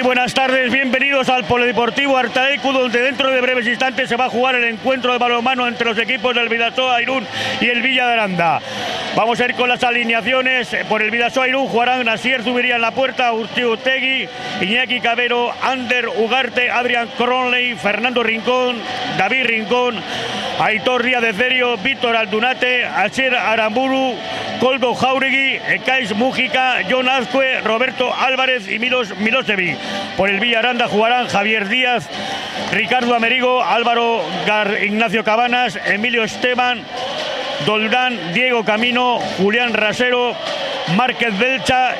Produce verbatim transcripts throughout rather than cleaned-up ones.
buenas tardes, bienvenidos al Polideportivo Artalecu, donde dentro de breves instantes se va a jugar el encuentro de balonmano entre los equipos del Bidasoa Irún y el Villa de Aranda. Vamos a ir con las alineaciones. Por el Bidasoa Irún jugarán Asier Zubiría en la puerta, Urtiu Tegui, Iñaki Cabero, Ander Ugarte, Adrián Cronley, Fernando Rincón, David Rincón, Aitor Díaz de Cerio, Víctor Aldunate, Asier Aramburu, Koldo Jauregui, Ekais Mújica, John Azcue, Roberto Álvarez y Milos Milosevic. Por el Villa Aranda jugarán Javier Díaz, Ricardo Amerigo, Álvaro Gar Ignacio Cabanas, Emilio Esteban, Doldán, Diego Camino, Julián Rasero, Márquez Belcha,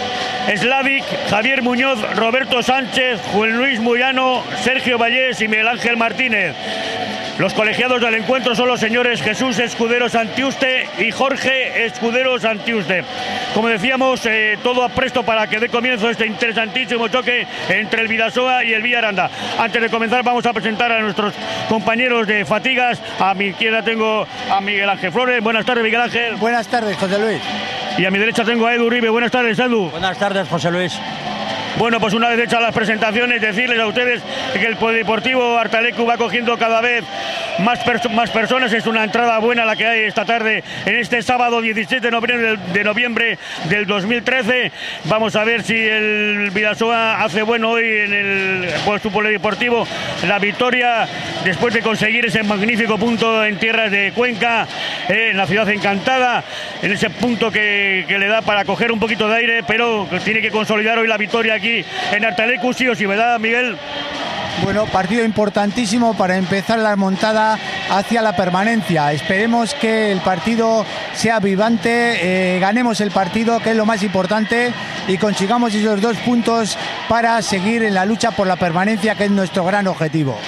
Slavic, Javier Muñoz, Roberto Sánchez, Juan Luis Muyano, Sergio Vallés y Miguel Ángel Martínez. Los colegiados del encuentro son los señores Jesús Escudero Santiuste y Jorge Escudero Santiuste. Como decíamos, eh, todo a presto para que dé comienzo este interesantísimo choque entre el Bidasoa y el Villa Aranda. Antes de comenzar vamos a presentar a nuestros compañeros de Fatigas. A mi izquierda tengo a Miguel Ángel Flores. Buenas tardes, Miguel Ángel. Buenas tardes, José Luis. Y a mi derecha tengo a Edu Uribe. Buenas tardes, Edu. Buenas tardes, José Luis. Bueno, pues una vez hechas las presentaciones, decirles a ustedes que el Polideportivo Artalecu va cogiendo cada vez más, perso más personas. Es una entrada buena la que hay esta tarde, en este sábado diecisiete de noviembre del, de noviembre del dos mil trece. Vamos a ver si el Bidasoa hace bueno hoy en el pues, su Polideportivo la victoria, después de conseguir ese magnífico punto en tierras de Cuenca, eh, en la ciudad encantada, en ese punto que, que le da para coger un poquito de aire, pero tiene que consolidar hoy la victoria aquí en Artalecu, sí o sí, ¿verdad, Miguel? Bueno, partido importantísimo para empezar la remontada hacia la permanencia. Esperemos que el partido sea vivante, eh, ganemos el partido, que es lo más importante, y consigamos esos dos puntos para seguir en la lucha por la permanencia, que es nuestro gran objetivo.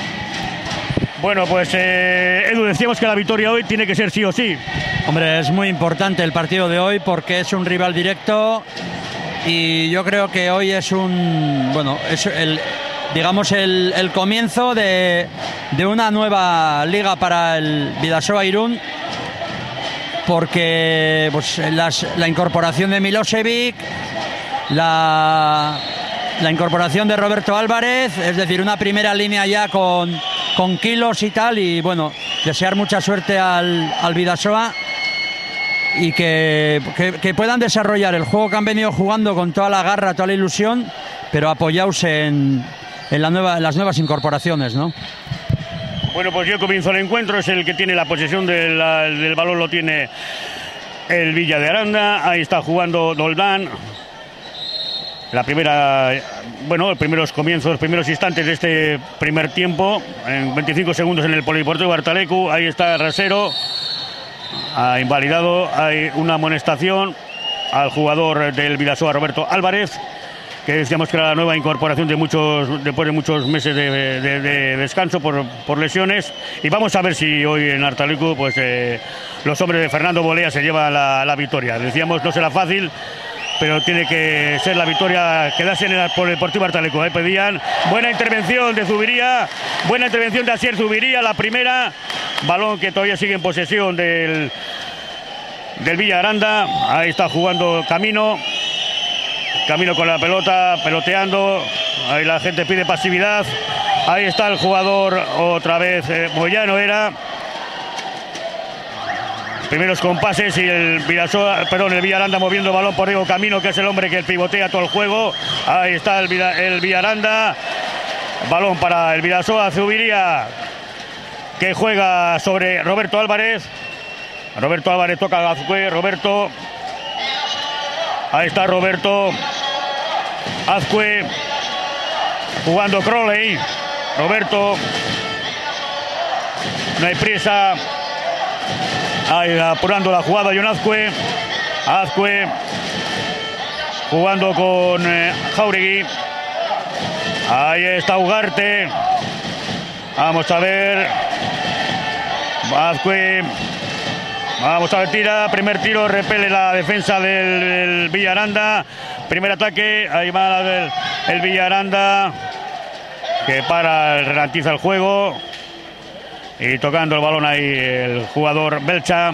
Bueno, pues eh, Edu, decíamos que la victoria hoy tiene que ser sí o sí. Hombre, es muy importante el partido de hoy porque es un rival directo. Y yo creo que hoy es un, bueno, es el, digamos el, el comienzo de, de una nueva liga para el Bidasoa Irún, porque pues, las, la incorporación de Milosevic, la, la incorporación de Roberto Álvarez, es decir, una primera línea ya con, con kilos y tal, y bueno, desear mucha suerte al, al Bidasoa. Y que, que, que puedan desarrollar el juego que han venido jugando con toda la garra, toda la ilusión, pero apoyaos en, en, la nueva, en las nuevas incorporaciones, ¿no? Bueno, pues yo comienzo el encuentro, es el que tiene la posesión de la, del balón, lo tiene el Villa de Aranda. Ahí está jugando Doldán. La primera, bueno, los primeros comienzos, los primeros instantes de este primer tiempo, en veinticinco segundos en el Polideportivo Artalecu. Ahí está Rasero. Ha invalidado, hay una amonestación al jugador del Bidasoa, Roberto Álvarez, que decíamos que era la nueva incorporación de muchos, después de muchos meses de, de, de descanso por, por lesiones. Y vamos a ver si hoy en Artalecu pues, eh, los hombres de Fernando Bolea se llevan la, la victoria. Decíamos, no será fácil, pero tiene que ser la victoria, quedarse en el Polideportivo Artalecu. ¿eh? Pedían buena intervención de Zubiría, buena intervención de Asier Zubiría, la primera. Balón que todavía sigue en posesión del, del Villa Aranda. Ahí está jugando Camino. Camino con la pelota, peloteando. Ahí la gente pide pasividad. Ahí está el jugador otra vez, eh, Moyano era. Primeros compases y el Bidasoa, perdón, el Villa Aranda moviendo el balón por Diego Camino, que es el hombre que pivotea todo el juego. Ahí está el, el Villa Aranda. Balón para el Bidasoa, Zubiría, que juega sobre Roberto Álvarez. Roberto Álvarez toca a Azcue, Roberto. Ahí está Roberto. Azcue. Jugando Crowley. Roberto. No hay prisa. Ahí apurando la jugada John Azcue. Azcue. Jugando con eh, Jauregui. Ahí está Ugarte. Vamos a ver. Azcue. Vamos a ver, tira. Primer tiro, repele la defensa del, del Villa Aranda. Primer ataque. Ahí va el, el Villa Aranda, que para, ralentiza el juego. Y tocando el balón ahí el jugador Belcha.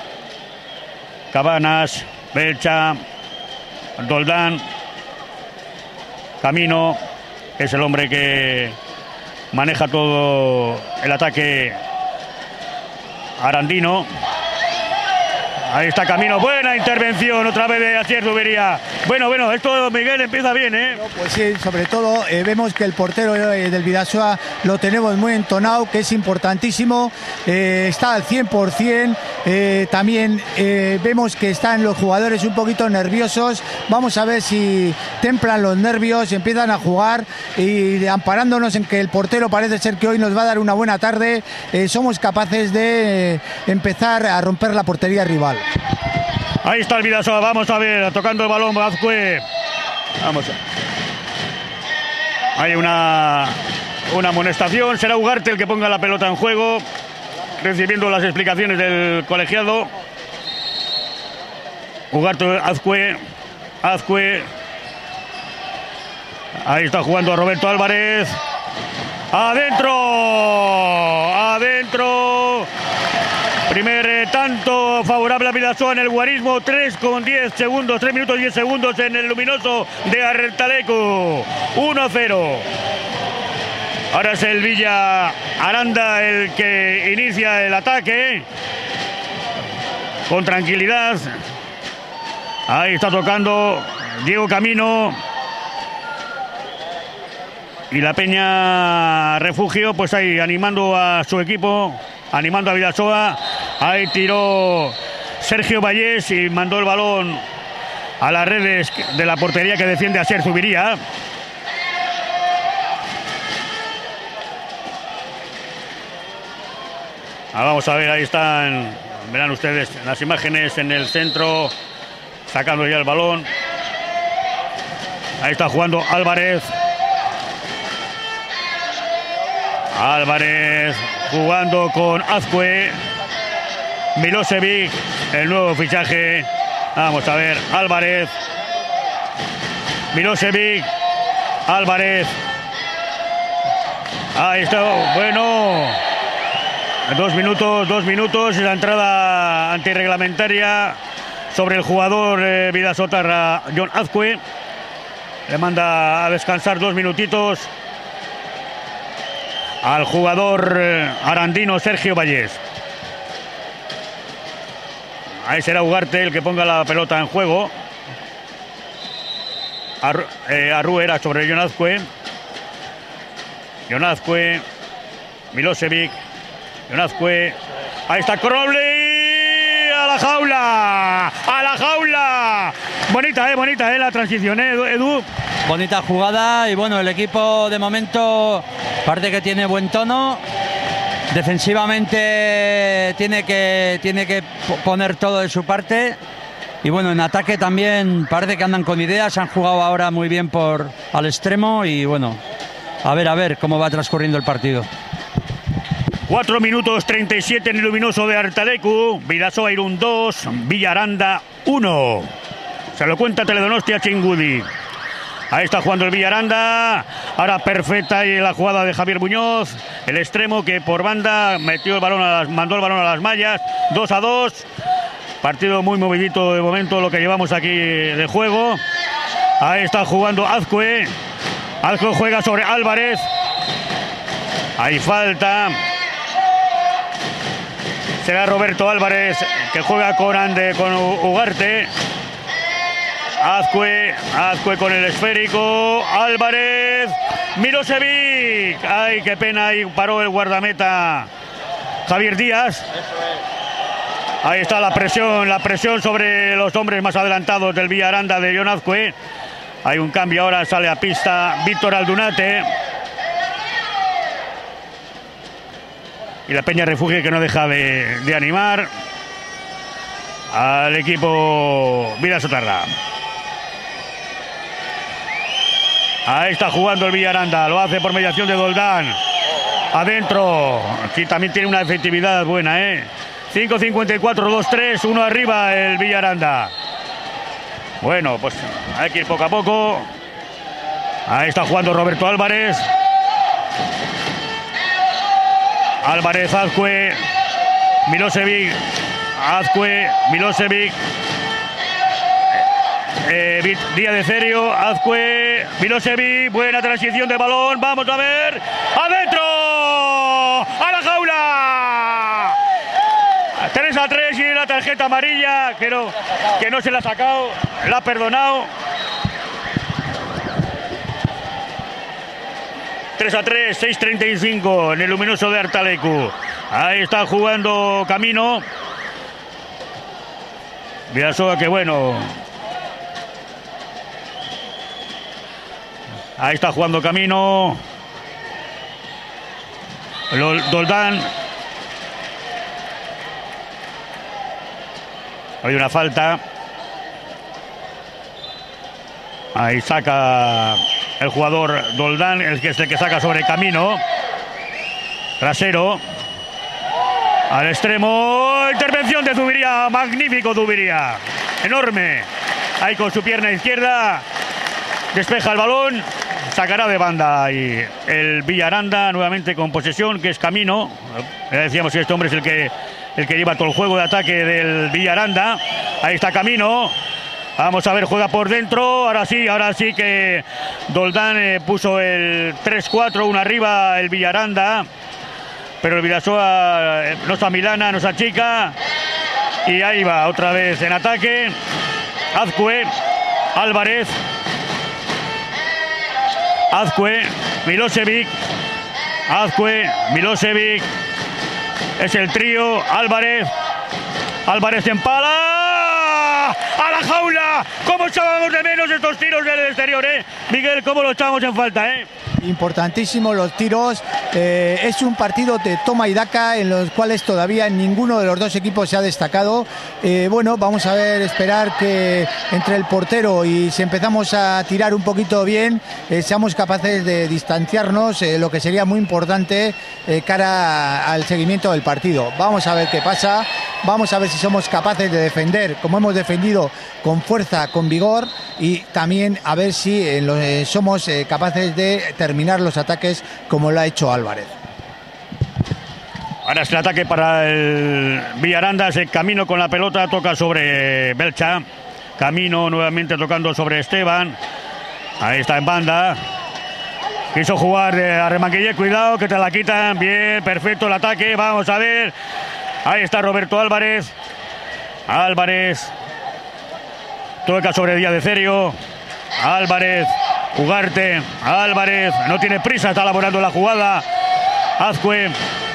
Cabanas. Belcha. Doldán. Camino. es el hombre que maneja todo el ataque arandino. Ahí está Camino, buena intervención otra vez de Asier Zubería. Bueno, bueno, esto, Miguel, empieza bien, ¿eh? Pues sí, sobre todo eh, vemos que el portero eh, del Bidasoa lo tenemos muy entonado, que es importantísimo, eh, está al cien por cien, eh, también eh, vemos que están los jugadores un poquito nerviosos, vamos a ver si templan los nervios, empiezan a jugar y amparándonos en que el portero parece ser que hoy nos va a dar una buena tarde, eh, somos capaces de eh, empezar a romper la portería rival. Ahí está el Bidasoa, vamos a ver, tocando el balón Azcue. Vamos a... Hay una, una amonestación, será Ugarte el que ponga la pelota en juego, recibiendo las explicaciones del colegiado. Ugarte, Azcue, Azcue. Ahí está jugando a Roberto Álvarez. ¡Adentro! ¡Adentro! Primer eh, tanto favorable a Bidasoa en el guarismo, tres con diez segundos, tres minutos diez segundos en el luminoso de Artalecu, uno cero. Ahora es el Villa Aranda el que inicia el ataque con tranquilidad. Ahí está tocando Diego Camino. Y la Peña Refugio, pues ahí animando a su equipo, animando a Bidasoa. Ahí tiró Sergio Vallés y mandó el balón a las redes de la portería que defiende a Asier Zubería. Ah, vamos a ver, ahí están, verán ustedes las imágenes en el centro, sacando ya el balón. Ahí está jugando Álvarez. Álvarez jugando con Azcue. Milosevic, el nuevo fichaje. Vamos a ver, Álvarez. Milosevic. Álvarez. Ahí está, bueno. Dos minutos, dos minutos. La entrada antirreglamentaria sobre el jugador eh, Bidasotarra, Jon Azcue. Le manda a descansar dos minutitos al jugador eh, arandino Sergio Vallés. Ahí será Ugarte el que ponga la pelota en juego. Arru, eh, Arru era sobre Jon Azcue. Jon Azcue. Milosevic. Jon Azcue. Ahí está Crowley. A la jaula. A la jaula. Bonita, eh, bonita, eh, la transición, eh, Edu. Bonita jugada y bueno, el equipo de momento parece que tiene buen tono. Defensivamente tiene que, tiene que poner todo de su parte. Y bueno, en ataque también parece que andan con ideas. Han jugado ahora muy bien por al extremo. Y bueno, a ver, a ver cómo va transcurriendo el partido. cuatro minutos treinta y siete en el luminoso de Artalecu. Bidasoa Irún dos, Villa Aranda uno. Se lo cuenta Teledonostia Chingudi. Ahí está jugando el Villaranda. Ahora perfecta y la jugada de Javier Muñoz. El extremo que por banda metió el balón a las, mandó el balón a las mallas. dos a dos. Partido muy movidito de momento lo que llevamos aquí de juego. Ahí está jugando Azcue. Azcue juega sobre Álvarez. Hay falta. Será Roberto Álvarez que juega con, Ande, con Ugarte. Azcue, Azcue con el esférico, Álvarez, Milosevic, ay qué pena, ahí paró el guardameta Javier Díaz. Ahí está la presión, la presión sobre los hombres más adelantados del Villa Aranda de Jon Azcue. Hay un cambio ahora, sale a pista Víctor Aldunate. Y la Peña Refugio que no deja de, de animar al equipo Bidasotarra. Ahí está jugando el Villaranda, lo hace por mediación de Doldán. Adentro, aquí también tiene una efectividad buena, ¿eh? cinco cincuenta y cuatro, dos tres, uno arriba el Villaranda. Bueno, pues hay que ir poco a poco. Ahí está jugando Roberto Álvarez. Álvarez, Azcue, Milosevic, Azcue, Milosevic. eh, Díaz de Cerio, Azcue, Milosevic, buena transición de balón, vamos a ver, ¡adentro! ¡A la jaula! tres a tres y la tarjeta amarilla, que no, que no se la ha sacado, la ha perdonado. tres a tres, seis treinta y cinco en el luminoso de Artalecu. Ahí está jugando Camino. Vidasoa, que bueno. Ahí está jugando Camino. Doldán. Hay una falta. Ahí saca el jugador Doldán, el que es el que saca sobre Camino. Trasero. Al extremo. Intervención de Zubiría. Magnífico Zubiría. Enorme. Ahí con su pierna izquierda. Despeja el balón. Sacará de banda y el Villaranda nuevamente con posesión, que es Camino. Ya decíamos que este hombre es el que, el que lleva todo el juego de ataque del Villaranda. Ahí está Camino. Vamos a ver, juega por dentro. Ahora sí, ahora sí que Doldán eh, puso el tres cuatro, uno arriba el Villaranda. Pero el Vidasoa eh, no está Milana, no está chica. Y ahí va, otra vez en ataque. Azcue, Álvarez. Azcue, Milosevic. Azcue, Milosevic. Es el trío, Álvarez. Álvarez empala. ¡A la jaula! ¿Cómo echábamos de menos estos tiros del exterior, eh? Miguel, ¿cómo lo echábamos en falta, eh? Importantísimos los tiros. Eh, es un partido de toma y daca en los cuales todavía ninguno de los dos equipos se ha destacado. Eh, bueno, vamos a ver, esperar que entre el portero y si empezamos a tirar un poquito bien, eh, seamos capaces de distanciarnos, eh, lo que sería muy importante eh, cara al seguimiento del partido. Vamos a ver qué pasa. Vamos a ver si somos capaces de defender, como hemos defendido, con fuerza, con vigor, y también a ver si eh, lo, eh, somos eh, capaces de terminar los ataques como lo ha hecho Álvarez. Ahora es el ataque para el Villaranda, es el Camino con la pelota, toca sobre Belcha. Camino nuevamente tocando sobre Esteban. Ahí está en banda. Quiso jugar eh, a Remanguillé, cuidado que te la quitan. Bien, perfecto el ataque, vamos a ver. Ahí está Roberto Álvarez. Álvarez. Toca sobre Díaz de Cerio. Álvarez. Ugarte. Álvarez. No tiene prisa, está elaborando la jugada. Azcue.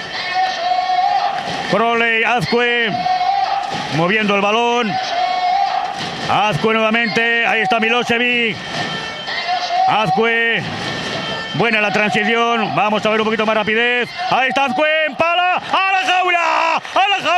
Crowley. Azcue. Moviendo el balón. Azcue nuevamente. Ahí está Milosevic. Azcue. Buena la transición. Vamos a ver un poquito más rapidez. Ahí está Azcue. Empala. ¡A la jaula! ¡A la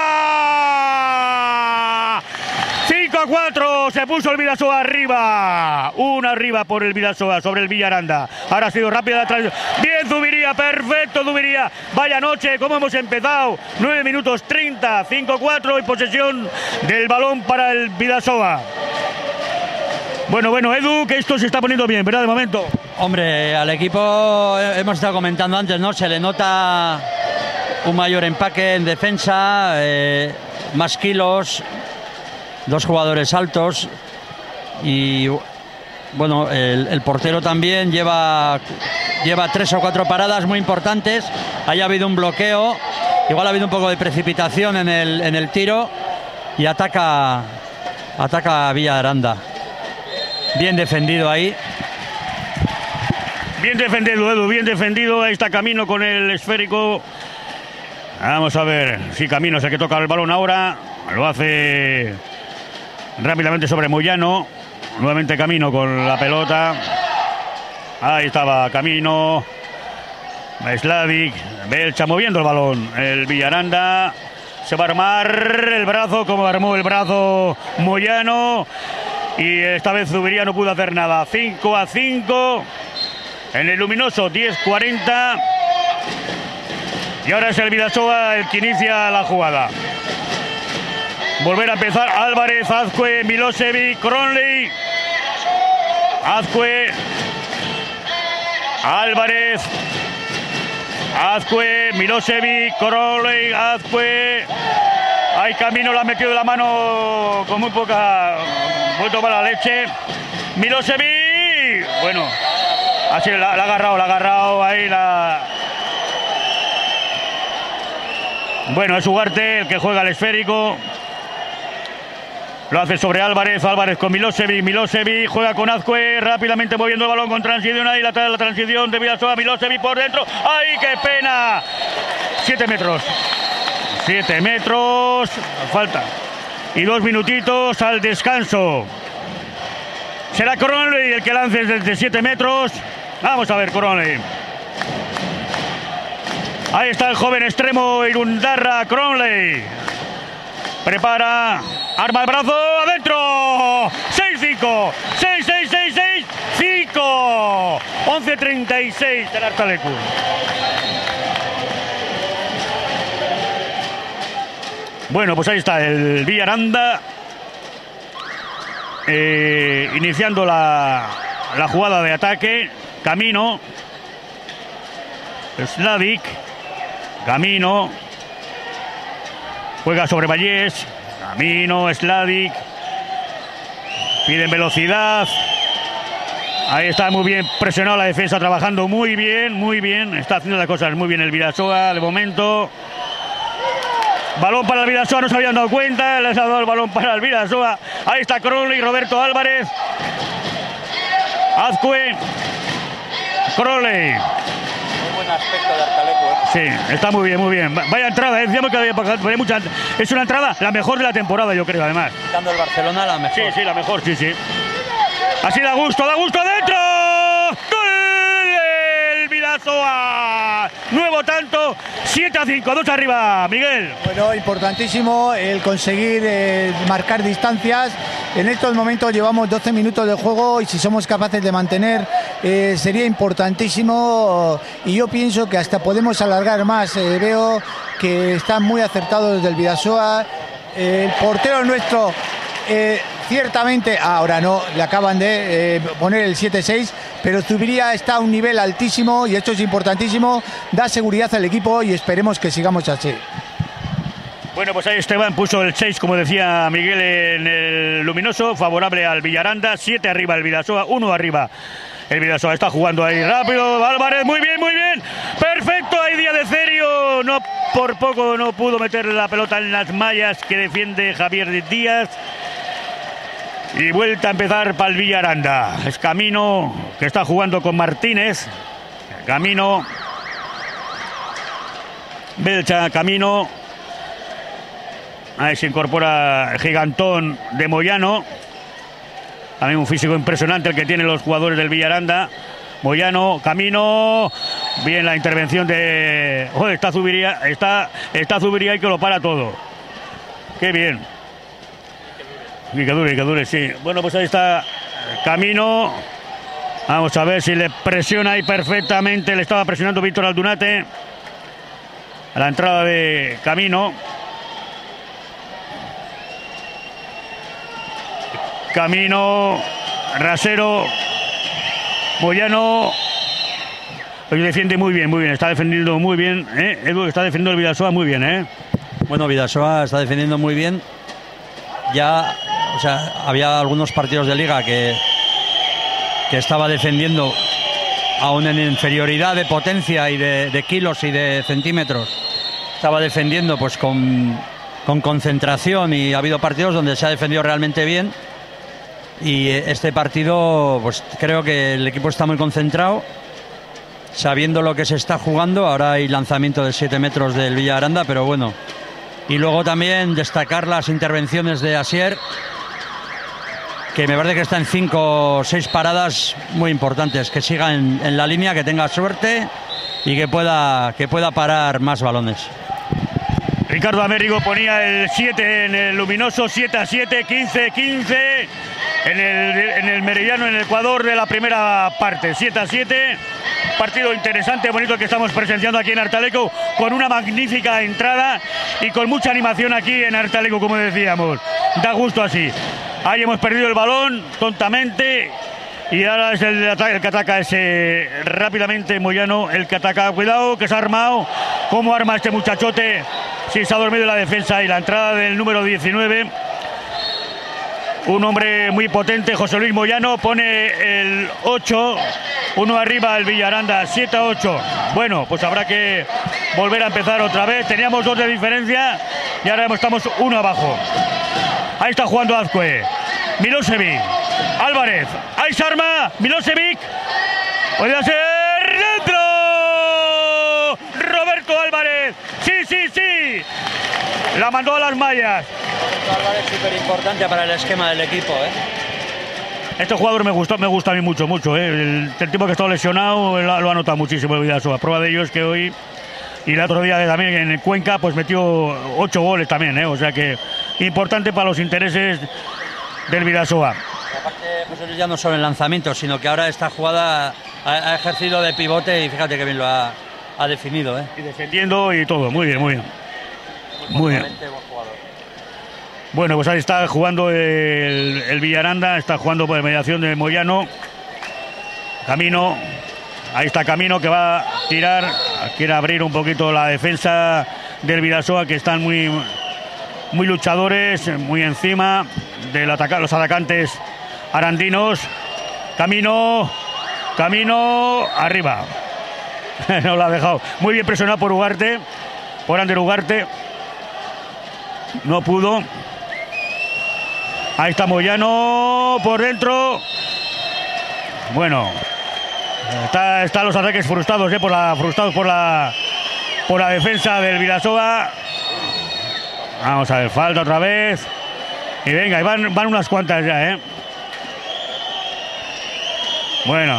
jaula! cinco a cuatro. Se puso el Vidasoa arriba. Una arriba por el Vidasoa sobre el Villaranda. Ahora ha sido rápida la transición. Bien Zubiría. Perfecto Zubiría. Vaya noche. ¿Cómo hemos empezado? nueve minutos treinta. cinco a cuatro y posesión del balón para el Vidasoa. Bueno, bueno, Edu, que esto se está poniendo bien, ¿verdad? De momento. Hombre, al equipo hemos estado comentando antes, ¿no? Se le nota un mayor empaque en defensa, eh, más kilos, dos jugadores altos y bueno, el, el portero también lleva, lleva tres o cuatro paradas muy importantes. Haya habido un bloqueo, igual ha habido un poco de precipitación en el, en el tiro y ataca, ataca a Villaranda. Bien defendido ahí. Bien defendido, Edu, bien defendido. Ahí está Camino con el esférico. Vamos a ver si Camino es el que toca el balón ahora. Lo hace rápidamente sobre Moyano. Nuevamente Camino con la pelota. Ahí estaba Camino. Slavic. Belcha moviendo el balón. El Villaranda se va a armar el brazo como armó el brazo Moyano. Y esta vez Zubiría no pudo hacer nada. cinco a cinco. En el luminoso, diez cuarenta. Y ahora es el Vidasoa el que inicia la jugada. Volver a empezar. Álvarez, Azcue, Milosevic, Crowley. Azcue. Álvarez. Azcue, Milosevic, Crowley, Azcue. Ahí Camino lo ha metido de la mano con muy poca, muy mala leche. Milosevic, bueno, así la, la ha agarrado, la ha agarrado ahí la... Bueno, es Ugarte el que juega el esférico. Lo hace sobre Álvarez, Álvarez con Milosevic, Milosevic juega con Azcue, rápidamente moviendo el balón con transición, ahí la, la transición de Vidasoa, Milosevic por dentro, ¡ay, qué pena! Siete metros, siete metros, falta, y dos minutitos al descanso. Será Cronley el que lance desde siete metros, vamos a ver Cronley. Ahí está el joven extremo Irundarra Cronley. Prepara, arma el brazo, adentro. seis cinco, seis seis seis seis cinco. once treinta y seis del Artalecu. Bueno, pues ahí está el Villaranda. Eh, iniciando la, la jugada de ataque. Camino. Slavic. Camino. Juega sobre Vallés, Camino, Slavic, piden velocidad, ahí está muy bien presionado la defensa, trabajando muy bien, muy bien, está haciendo las cosas muy bien el Vidasoa de momento. Balón para el Vidasoa, no se habían dado cuenta, les ha dado el balón para el Vidasoa, ahí está Cronley, Roberto Álvarez, Azcue, Cronley. Aspecto de Artalecu, ¿eh? Sí, está muy bien, muy bien. Vaya entrada, ¿eh? Decíamos que había, había mucha. Es una entrada la mejor de la temporada, yo creo, además. Quitando el Barcelona, la mejor. Sí, sí, la mejor, sí, sí. Así da gusto, da gusto adentro. ¡Gol del Vidasoa! Nuevo tanto, siete a cinco, dos arriba, Miguel. Bueno, importantísimo el conseguir eh, marcar distancias. En estos momentos llevamos doce minutos de juego y si somos capaces de mantener eh, sería importantísimo y yo pienso que hasta podemos alargar más. Eh, veo que están muy acertados desde el Vidasoa. Eh, el portero nuestro eh, ciertamente, ahora no, le acaban de eh, poner el siete seis, pero Zubiría está a un nivel altísimo y esto es importantísimo, da seguridad al equipo y esperemos que sigamos así. Bueno, pues ahí Esteban puso el seis, como decía Miguel, en el luminoso, favorable al Villaranda, siete arriba el Vidasoa, uno arriba. El Vidasoa está jugando ahí rápido, Álvarez, muy bien, muy bien, perfecto, ahí Díaz de Cerio, no, por poco no pudo meter la pelota en las mallas que defiende Javier Díaz. Y vuelta a empezar para el Villaranda, es Camino, que está jugando con Martínez, Camino, Belcha, Camino. Ahí se incorpora el gigantón de Moyano. También un físico impresionante el que tienen los jugadores del Villaranda. Moyano, Camino. Bien la intervención de... Joder, está Zubiría, está, está Zubiría y que lo para todo. Qué bien. Y que dure, que dure, sí. Bueno, pues ahí está Camino. Vamos a ver si le presiona ahí perfectamente. Le estaba presionando Víctor Aldunate. A la entrada de Camino. Camino, Rasero, Moyano, hoy defiende muy bien, muy bien, está defendiendo muy bien, ¿eh? Edu está defendiendo el Vidasoa muy bien, ¿eh? Bueno, Vidasoa está defendiendo muy bien. Ya, o sea, había algunos partidos de liga que, que estaba defendiendo aún en inferioridad de potencia y de, de kilos y de centímetros. Estaba defendiendo pues con, con concentración y ha habido partidos donde se ha defendido realmente bien. Y este partido, pues creo que el equipo está muy concentrado, sabiendo lo que se está jugando. Ahora hay lanzamiento de siete metros del Villaranda, pero bueno. Y luego también destacar las intervenciones de Asier, que me parece que está en cinco o seis paradas muy importantes, que siga en, en la línea, que tenga suerte y que pueda, que pueda parar más balones. Ricardo Américo ponía el siete en el luminoso, siete a siete, quince a quince en el, en el Meridiano, en el Ecuador de la primera parte, siete a siete. Partido interesante, bonito que estamos presenciando aquí en Artalecu, con una magnífica entrada y con mucha animación aquí en Artalecu, como decíamos. Da gusto así. Ahí hemos perdido el balón tontamente. Y ahora es el, el que ataca ese rápidamente Moyano, el que ataca. Cuidado, que se ha armado. ¿Cómo arma este muchachote? Sí, se ha dormido en la defensa y la entrada del número diecinueve. Un hombre muy potente, José Luis Moyano, pone el ocho. Uno arriba, el Villaranda, siete a ocho. Bueno, pues habrá que volver a empezar otra vez. Teníamos dos de diferencia y ahora estamos uno abajo. Ahí está jugando Azcue. Milosevic. Álvarez. Ahí se arma. Milosevic. Podría ser dentro. Roberto Álvarez. Sí, sí, sí. La mandó a las mallas. Roberto Álvarez, súper importante para el esquema del equipo, ¿eh? Este jugador me gustó, me gusta a mí mucho, mucho. ¿eh? El, el tipo que está lesionado lo, lo ha notado muchísimo el Vidasoa. Prueba de ello es que hoy y el otro día también en Cuenca pues metió ocho goles también. ¿eh? O sea que importante para los intereses del Vidasoa. Aparte, José Luis, ya no solo en lanzamientos, sino que ahora esta jugada ha, ha ejercido de pivote y fíjate que bien lo ha, ha definido. ¿eh? Y defendiendo y todo. Muy bien, muy bien. Muy bien. Bueno, pues ahí está jugando el, el Villaranda, está jugando por mediación de Moyano. Camino, ahí está Camino que va a tirar, quiere abrir un poquito la defensa del Vidasoa, que están muy, muy luchadores, muy encima de ataca los atacantes arandinos. Camino, Camino, arriba. No lo ha dejado. Muy bien presionado por Ugarte, por Ander Ugarte. No pudo. Ahí está Moyano por dentro. Bueno, está, están los ataques frustrados, eh, por la, frustrados por la, por la defensa del Vidasoa. Vamos a ver, falta otra vez. Y venga, y van, van unas cuantas ya, ¿eh? Bueno.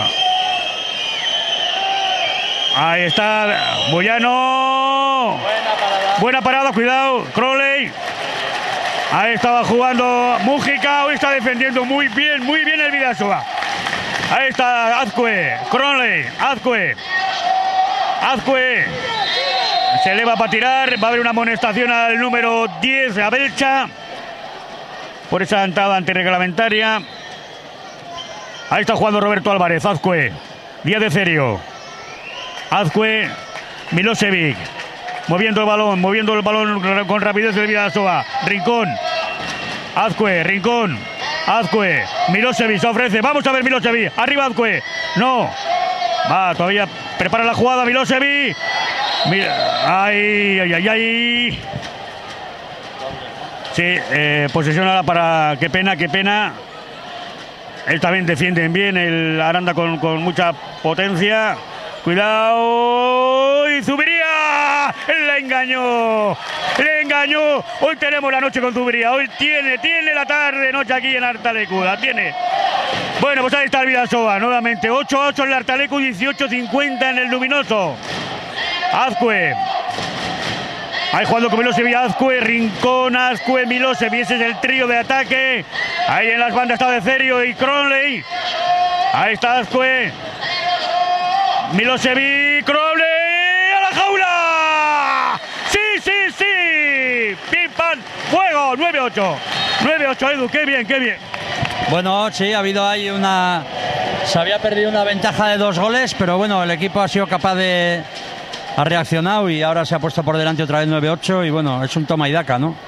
Ahí está Moyano. Buena parada. Buena parada, cuidado. Crowley. Ahí estaba jugando Mújica, hoy está defendiendo muy bien, muy bien el Vidasoa. Ahí está Azcue, Crowley, Azcue. Azcue se eleva para tirar, va a haber una amonestación al número diez, a Belcha, por esa entrada antirreglamentaria. Ahí está jugando Roberto Álvarez, Azcue, Díaz de Cerio. Azcue, Milosevic. Moviendo el balón, moviendo el balón con rapidez del Vidasoa. Rincón. Azcue, Rincón. Azcue. Milosevic se ofrece. Vamos a ver Milosevic. Arriba Azcue. No. Va, todavía prepara la jugada Milosevic. Mira. Ay, ay, ay, ay. Sí, eh, posesión ahora para... Qué pena, qué pena. Él también defienden bien. El Aranda con, con mucha potencia. Cuidado. Y Zubiría. Le engañó. Le engañó. Hoy tenemos la noche con Zubiría. Hoy tiene, tiene la tarde, noche aquí en Artalecu. La tiene. Bueno, pues ahí está el Vidasoa. Nuevamente. ocho a ocho en el Artalecu. dieciocho cincuenta en el Luminoso. Azcue. Ahí jugando con Milosevic, Azcue, Rincón, Azcue, Milosevic. Ese es el trío de ataque. Ahí en las bandas está de Cerio y Crowley. Ahí está Azcue. Milosevic, Crowley, a la jaula. Sí, sí, sí. Pim, pam, fuego. nueve ocho. nueve ocho, Edu, qué bien, qué bien. Bueno, sí, ha habido ahí una... Se había perdido una ventaja de dos goles, pero bueno, el equipo ha sido capaz de... Ha reaccionado y ahora se ha puesto por delante otra vez nueve ocho y bueno, es un toma y daca, ¿no?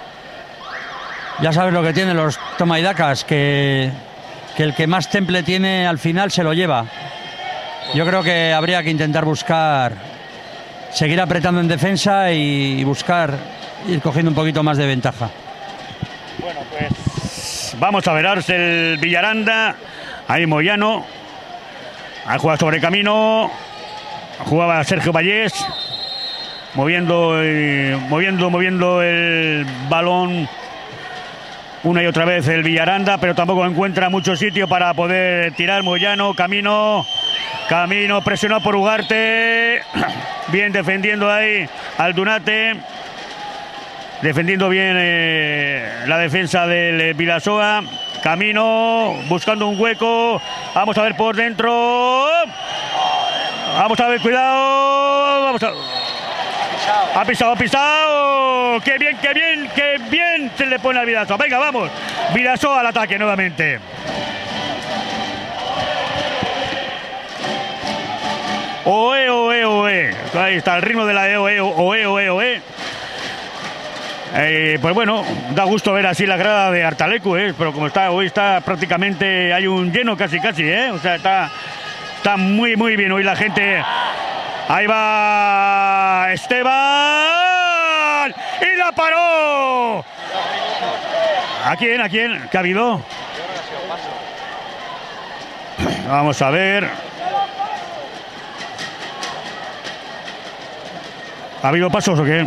Ya sabes lo que tienen los toma y dacas, que, que el que más temple tiene al final se lo lleva. Yo creo que habría que intentar buscar, seguir apretando en defensa y, y buscar ir cogiendo un poquito más de ventaja. Bueno, pues vamos a ver, ahora es el Villaranda, ahí Moyano, ha jugado sobre Camino, jugaba Sergio Vallés, moviendo, eh, moviendo, moviendo el balón una y otra vez el Villaranda, pero tampoco encuentra mucho sitio para poder tirar. Moyano, Camino, Camino presionado por Ugarte, bien defendiendo ahí al Dunate, defendiendo bien eh, la defensa del Vidasoa. Camino buscando un hueco, vamos a ver por dentro, vamos a ver, cuidado, vamos a... Ha pisado, ha pisado. Qué bien, qué bien, qué bien se le pone al Vidasoa. Venga, vamos. Vidasoa al ataque nuevamente. Oe, oe, oe. Ahí está el ritmo de la oe, oe, oe, oe. Eh, pues bueno, da gusto ver así la grada de Hartaleku, ¿eh? Pero como está hoy está prácticamente, hay un lleno casi casi, ¿eh? O sea, está, está muy muy bien hoy la gente. Ahí va Esteban y la paró. ¿A quién? ¿A quién? ¿Qué ha habido? Vamos a ver. ¿Ha habido pasos o qué?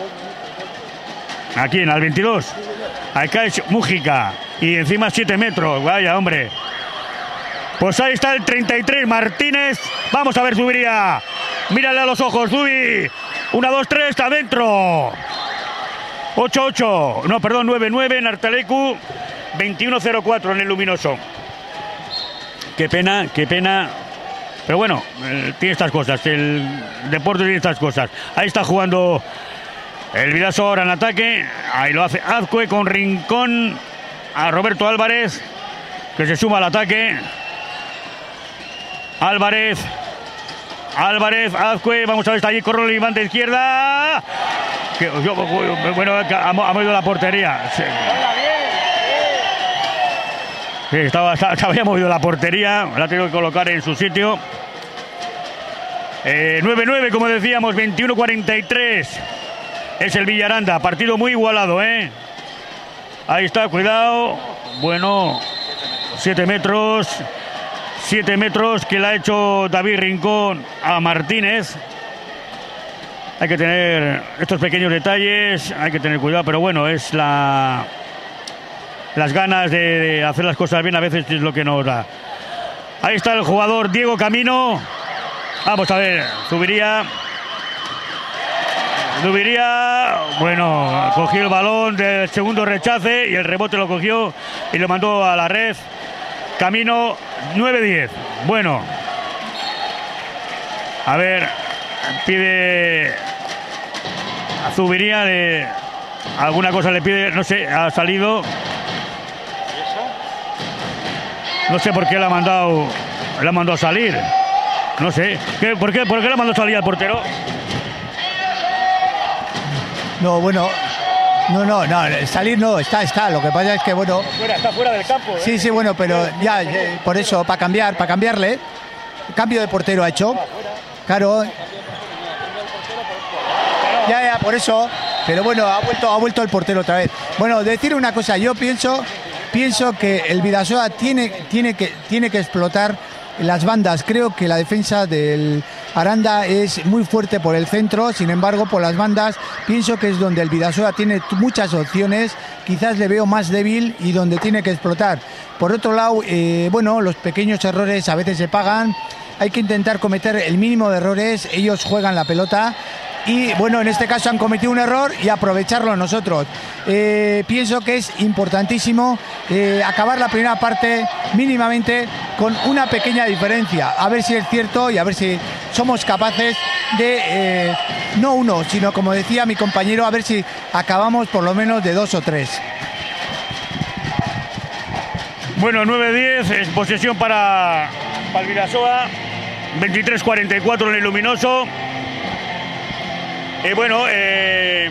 ¿A quién? ¿Al veintidós? Acá es Mújica. Y encima siete metros. Vaya, hombre. Pues ahí está el treinta y tres, Martínez. Vamos a ver, Zubiría. Mírale a los ojos, Zubi. uno, dos, tres, está dentro. ocho ocho. No, perdón, nueve nueve en Hartaleku. veintiuno cero cuatro en el Luminoso. Qué pena, qué pena. Pero bueno, eh, tiene estas cosas. El deporte tiene estas cosas. Ahí está jugando el Vidasoa ahora en ataque. Ahí lo hace Azcue con Rincón a Roberto Álvarez, que se suma al ataque. Álvarez. Álvarez, Azcue. Vamos a ver, está allí Corrolo y banda izquierda. Que, yo, bueno, ha, ha movido la portería. Sí. Sí, estaba, estaba, había movido la portería. La ha tenido que colocar en su sitio. Eh, nueve nueve, como decíamos, veintiuno cuarenta y tres. Es el Villaranda, partido muy igualado, ¿eh? Ahí está, cuidado. Bueno, siete metros. siete metros que le ha hecho David Rincón a Martínez. Hay que tener estos pequeños detalles, hay que tener cuidado, pero bueno, es la... las ganas de, de hacer las cosas bien a veces es lo que nos da. Ahí está el jugador Diego Camino. Vamos a ver, subiría... Zubiría, bueno, cogió el balón del segundo rechace y el rebote lo cogió y lo mandó a la red. Camino nueve diez. Bueno, a ver, pide a Zubiría de alguna cosa, le pide, no sé, ha salido. No sé por qué le ha mandado, le ha mandado a salir. No sé, ¿Qué, por qué, por qué le ha mandado a salir al portero? No, bueno, no, no, no, salir no, está, está. Lo que pasa es que, bueno... Fuera, está fuera del campo, ¿eh? Sí, sí, bueno, pero ya, ya por eso, para cambiar, para cambiarle, cambio de portero ha hecho. Claro. Ya, ya, por eso. Pero bueno, ha vuelto, ha vuelto el portero otra vez. Bueno, decir una cosa, yo pienso, pienso que el Vidasoa tiene, tiene que, tiene que explotar las bandas. Creo que la defensa del Aranda es muy fuerte por el centro, sin embargo por las bandas pienso que es donde el Vidasoa tiene muchas opciones, quizás le veo más débil y donde tiene que explotar. Por otro lado, eh, bueno, los pequeños errores a veces se pagan, hay que intentar cometer el mínimo de errores, ellos juegan la pelota y bueno, en este caso han cometido un error y aprovecharlo nosotros. Eh, pienso que es importantísimo eh, acabar la primera parte mínimamente con una pequeña diferencia, a ver si es cierto y a ver si somos capaces de, eh, no uno, sino como decía mi compañero, a ver si acabamos por lo menos de dos o tres. Bueno, nueve diez, es posesión para, para el Vidasoa, veintitrés cuarenta y cuatro en el Luminoso. Y bueno, eh,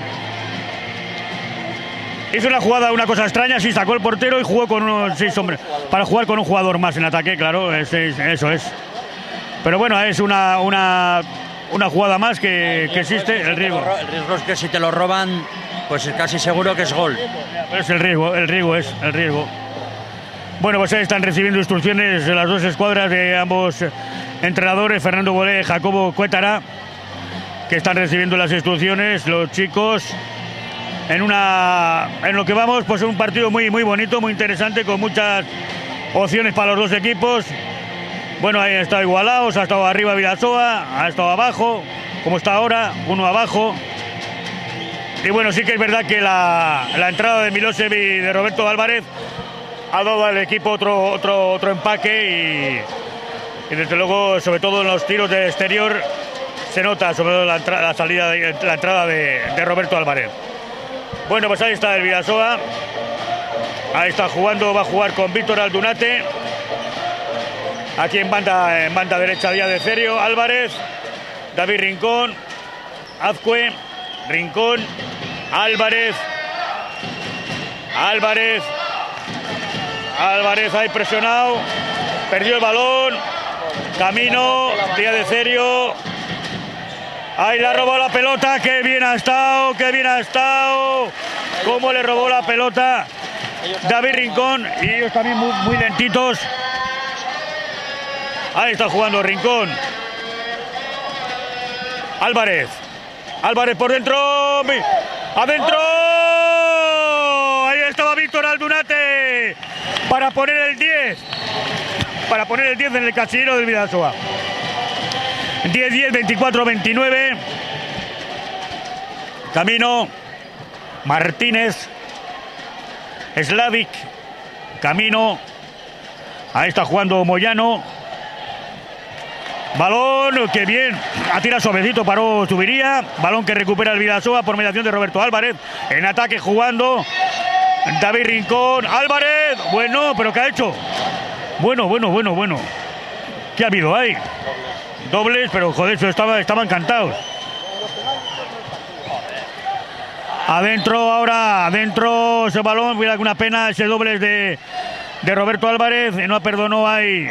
hizo una jugada, una cosa extraña, sí, sacó el portero y jugó con unos seis hombres, para jugar con un jugador más en ataque, claro, es, es, eso es. Pero bueno, es una, una, una jugada más que, que existe, el riesgo. El riesgo es que si te lo roban, pues es casi seguro que es gol. Es el riesgo, el riesgo es, el riesgo. Bueno, pues ahí están recibiendo instrucciones de las dos escuadras de ambos entrenadores, Fernando Bolé y Jacobo Cuétara, que están recibiendo las instrucciones, los chicos, en una en lo que vamos, pues un partido muy muy bonito, muy interesante, con muchas opciones para los dos equipos. Bueno, ahí ha estado igualados, ha estado arriba Vidasoa, ha estado abajo, como está ahora, uno abajo. Y bueno, sí que es verdad que la, la entrada de Milosevic y de Roberto Álvarez ha dado al equipo otro, otro, otro empaque y, y desde luego, sobre todo en los tiros de exterior, se nota sobre todo la, la salida de, la entrada de, de Roberto Álvarez. Bueno, pues ahí está el Vidasoa. Ahí está jugando, va a jugar con Víctor Aldunate. Aquí en banda, en banda derecha Díaz de Cerio, Álvarez. David Rincón, Azcue, Rincón, Álvarez, Álvarez, Álvarez ahí presionado, perdió el balón, Camino, Díaz de Cerio, ahí le ha robado la pelota, qué bien ha estado, qué bien ha estado, cómo le robó la pelota David Rincón, y ellos también muy, muy lentitos. Ahí está jugando Rincón. Álvarez. Álvarez por dentro. ¡Adentro! Ahí estaba Víctor Aldunate para poner el diez. Para poner el diez en el casillero del Bidasoa. diez diez, veinticuatro veintinueve. Camino. Martínez. Slavic. Camino. Ahí está jugando Moyano. Balón, que bien, ha tirado suavecito, paró Zubiría. Balón que recupera el Bidasoa por mediación de Roberto Álvarez. En ataque jugando David Rincón. Álvarez, bueno, pero ¿qué ha hecho? Bueno, bueno, bueno, bueno. ¿Qué ha habido ahí? Dobles, pero joder, eso estaba, estaban encantados. Adentro ahora, adentro ese balón, mira que una pena ese doble de, de Roberto Álvarez. No perdonó ahí.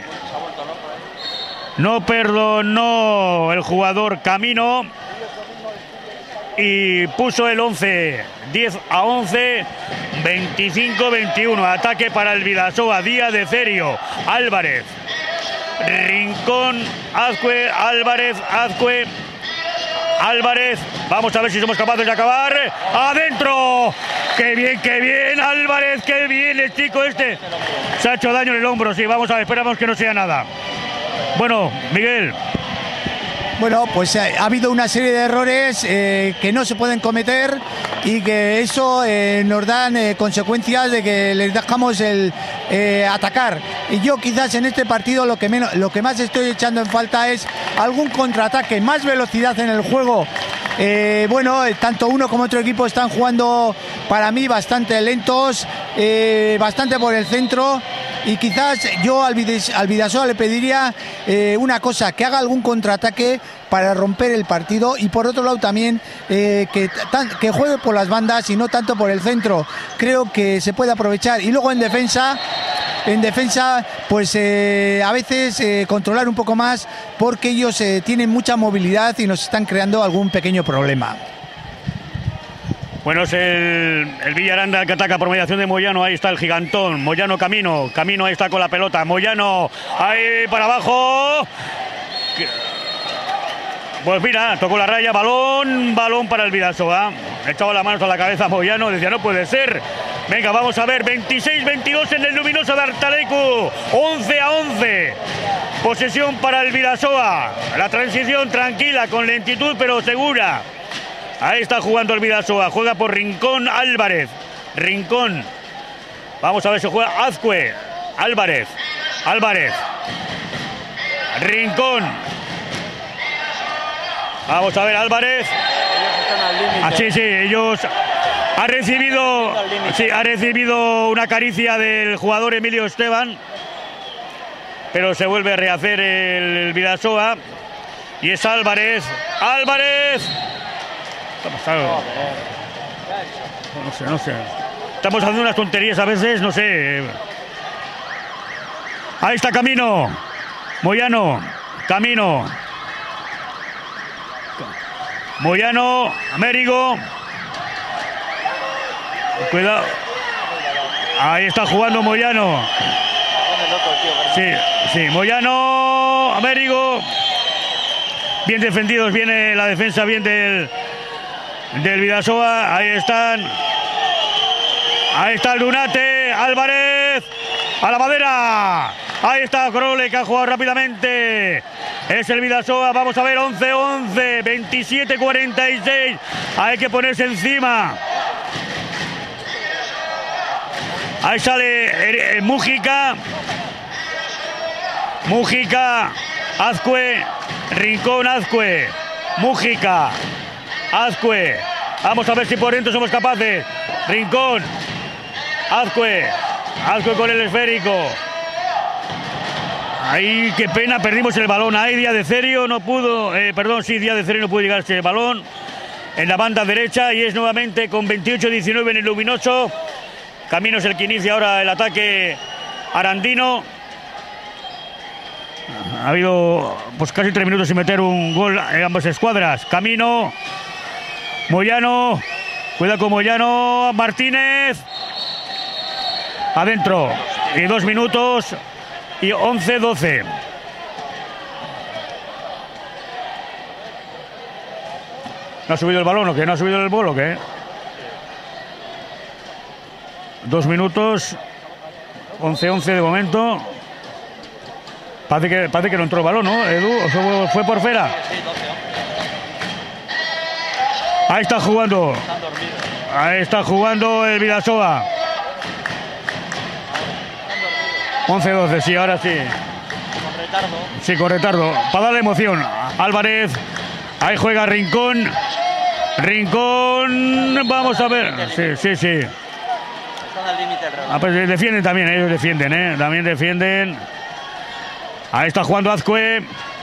No perdonó el jugador Camino y puso el once, diez a once, veinticinco veintiuno. Ataque para el Bidasoa, Díaz de Cerio, Álvarez, Rincón, Azcue, Álvarez, Azcue, Álvarez. Vamos a ver si somos capaces de acabar. ¡Adentro! ¡Qué bien, qué bien! Álvarez, qué bien el chico este. Se ha hecho daño en el hombro, sí, vamos a ver, esperamos que no sea nada. Bueno, Miguel. Bueno, pues eh, ha habido una serie de errores eh, que no se pueden cometer y que eso eh, nos dan eh, consecuencias de que les dejamos el eh, atacar. Y yo quizás en este partido lo que, menos, lo que más estoy echando en falta es algún contraataque, más velocidad en el juego. Eh, bueno, tanto uno como otro equipo están jugando para mí bastante lentos, eh, bastante por el centro. Y quizás yo al Bidasoa le pediría eh, una cosa, que haga algún contraataque para romper el partido y por otro lado también eh, que, tan, que juegue por las bandas y no tanto por el centro. Creo que se puede aprovechar. Y luego en defensa, en defensa pues eh, a veces eh, controlar un poco más porque ellos eh, tienen mucha movilidad y nos están creando algún pequeño problema. Bueno, es el, el Villaranda que ataca por mediación de Moyano. Ahí está el gigantón. Moyano Camino. Camino ahí está con la pelota. Moyano ahí para abajo. Pues mira, tocó la raya. Balón, balón para el Bidasoa. Echaba las manos a la cabeza Moyano. Decía, no puede ser. Venga, vamos a ver. veintiséis veintidós en el luminoso de Artalecu. once a once. Posesión para el Bidasoa. La transición tranquila, con lentitud pero segura. Ahí está jugando el Bidasoa, juega por Rincón, Álvarez, Rincón, vamos a ver si juega Azcue, Álvarez, Álvarez, Rincón, vamos a ver Álvarez, ah, sí, sí, ellos, ha recibido, sí, ha recibido una caricia del jugador Emilio Esteban, pero se vuelve a rehacer el Bidasoa, y es Álvarez, Álvarez, no sé, no sé. Estamos haciendo unas tonterías a veces, no sé. Ahí está Camino. Moyano. Camino. Moyano. Américo. Cuidado. Ahí está jugando Moyano. Sí, sí. Moyano. Américo. Bien defendidos. Viene la defensa bien del... del Bidasoa, ahí están, ahí está el Aldunate, Álvarez, a la madera, ahí está Crowley que ha jugado rápidamente, es el Bidasoa, vamos a ver, once once, veintisiete cuarenta y seis, hay que ponerse encima, ahí sale eh, Mújica, Mújica, Azcue, Rincón, Azcue, Mújica, Azcue, vamos a ver si por dentro somos capaces. Rincón, Azcue, Azcue con el esférico. Ay, qué pena, perdimos el balón. Ahí Díaz de Cerio no pudo, eh, perdón, sí, Díaz de Cerio no pudo llegar a este balón en la banda derecha y es nuevamente con veintiocho diecinueve en el luminoso. Camino es el que inicia ahora el ataque arandino. Ha habido pues casi tres minutos sin meter un gol en ambas escuadras. Camino, Moyano, cuidado con Moyano, Martínez, adentro, y dos minutos y once doce. ¿No ha subido el balón o qué? ¿No ha subido el bolo o qué? Dos minutos, once once de momento. Parece que, parece que no entró el balón, ¿no, Edu? ¿O fue, fue por fuera? Ahí está jugando. Ahí está jugando el Vidasoa. once doce, sí, ahora sí. Con retardo. Sí, con retardo. Para darle emoción. Álvarez. Ahí juega Rincón. Rincón. Vamos a ver. Sí, sí, sí. Están al límite del reloj. Ah, pues defienden también, ellos defienden, ¿eh? También defienden. Ahí está jugando Azcue.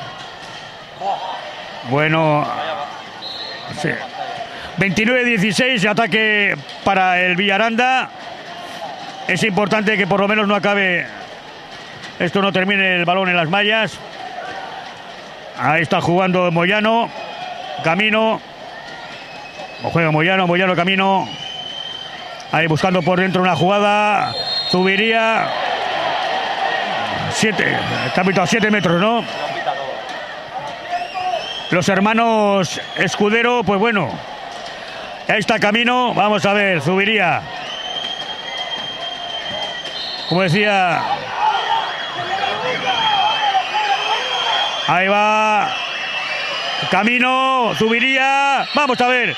Bueno. Sí. veintinueve dieciséis, ataque para el Villaranda. Es importante que por lo menos no acabe, esto no termine el balón en las mallas. Ahí está jugando Moyano. Camino. O juega Moyano, Moyano, Camino. Ahí buscando por dentro una jugada. Zubiría. Siete. Está a siete metros, ¿no? Los hermanos Escudero, pues bueno. Ahí está Camino. Vamos a ver, Zubiría. Como decía. Ahí va. Camino, Zubiría. Vamos a ver.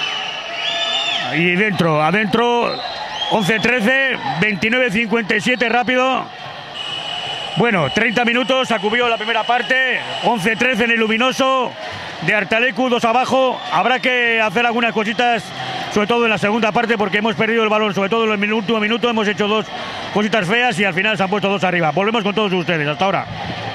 Y dentro, adentro. once trece, veintinueve cincuenta y siete rápido. Bueno, treinta minutos, acubió la primera parte. once trece en el luminoso. De Artalecu, dos abajo. Habrá que hacer algunas cositas, sobre todo en la segunda parte, porque hemos perdido el balón, sobre todo en el último minuto. Hemos hecho dos cositas feas y al final se han puesto dos arriba. Volvemos con todos ustedes. Hasta ahora.